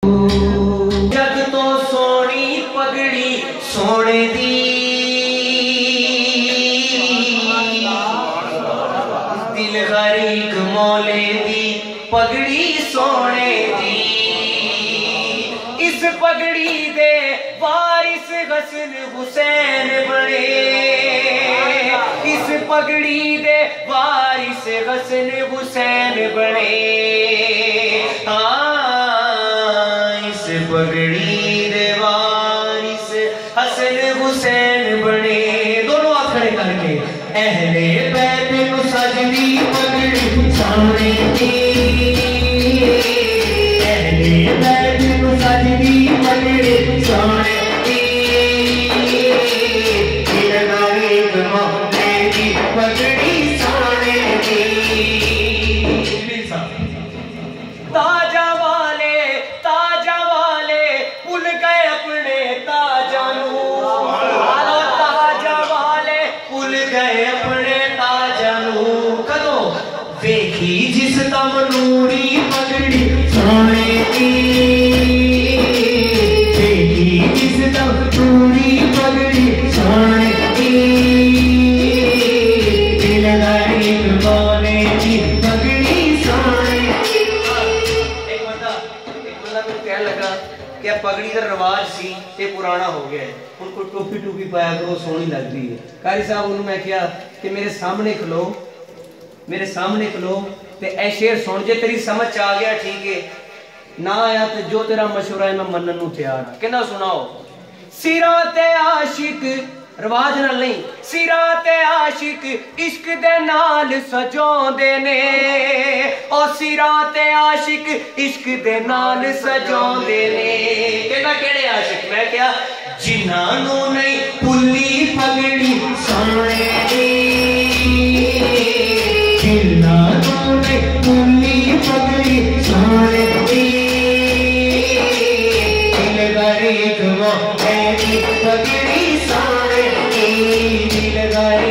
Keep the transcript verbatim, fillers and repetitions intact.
जग तो सोनी पगड़ी सोने दी, दिल गरीक मौले दी पगड़ी सोने दी। इस पगड़ी दे वारिस हसन हुसैन बने, इस पगड़ी दे वारिस हसन हुसैन बने। हाँ, इस पगड़ी दे वारिस हसन हुसैन बने। दोनों हाथ खड़े करके अहले बैत को सजदी पगड़ी सामने दी, अहले बैत को सजदी पगड़ी सामने दी। दिल गरीब मौले दी पगड़ी सामने दी। ताजा वाले ताजा वाले भूल गए अपने ताजा नू, ताजा वाले भूल गए अपने ताजा नू। कदों वेखी जिस दम नूरी पगड़ी सोने दी, वेखी जिस दम नूरी पगड़ी सोने दी। दिल गरीब मौले की पगड़ी सोने दी। एक बंदा एक बंदा को कहने लगा कि पगड़ी का रिवाज सी ते पुराना हो गया है, उनको टोपी टोपी पाया करो सोहनी लग रही है। कारी साहब उन्होंने मैं किया कि मेरे सामने खलो, मेरे सामने खलो ते ए शेर सुन, जे तेरी समझ आ गया ठीक है, ना आया तो जो तेरा मशवरा है मैं मनन नू तैयार हां। कहना सुनाओ। सिरा ते आशिक रिवाज नाल नहीं, सिरा ते आशिक इश्क दे नाल सजोंदे ने, ओ सिरा ते आशिक इश्क दे नाल सजोंदे ने। कहना केड़े आशिक? मैं क्या जिन्हां नू नहीं भुल्ली पगड़ी सोने दी, जिन्हां नू नहीं भुल्ली पगड़ी सोने दी। दिल गरीब मौले दी पगड़ी सोने दी, दिल गरीब